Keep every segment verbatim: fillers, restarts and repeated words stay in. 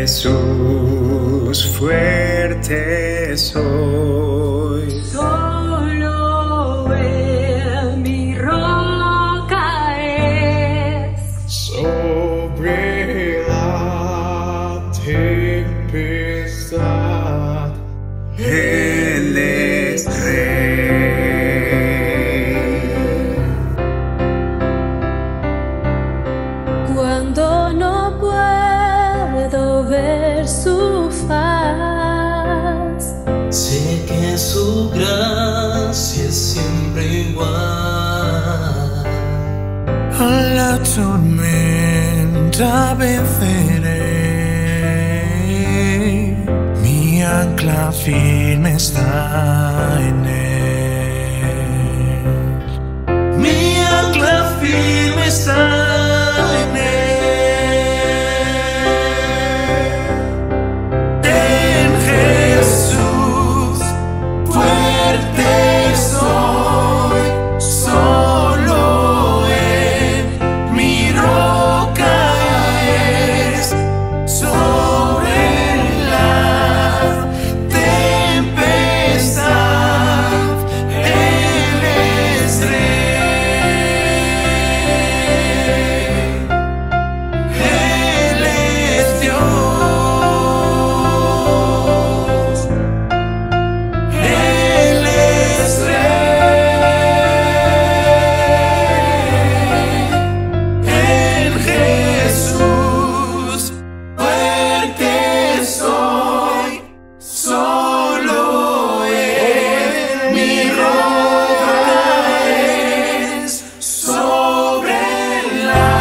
Jesús, fuerte soy. Solo Él mi roca es. Sobre la tempestad, Él es Rey. Cuando no puedo ver su faz, sé que su gracia es siempre igual. A la tormenta venceré, mi ancla firme está en él. Mi ancla firme está en él. En Jesús, fuerte soy, solo Él mi roca es. Sobre la tempestad, Él es Rey. Él es Dios. Él es Rey. En Jesús, fuerte soy, solo Él mi roca es. Sobre la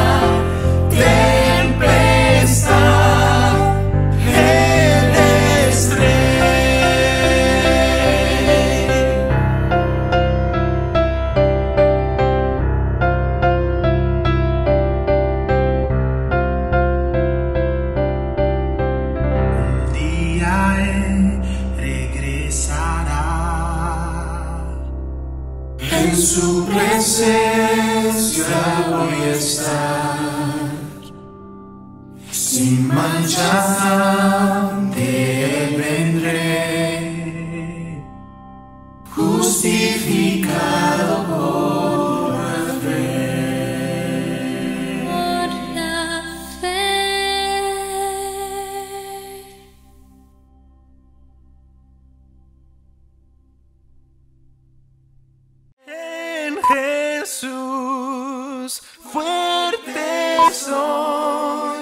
tempestad, Él es Rey. Un día Él regresará, en su presencia voy a estar, sin mancha de Él vendré, justificado por la fe. por la fe. En Jesús, fuerte soy.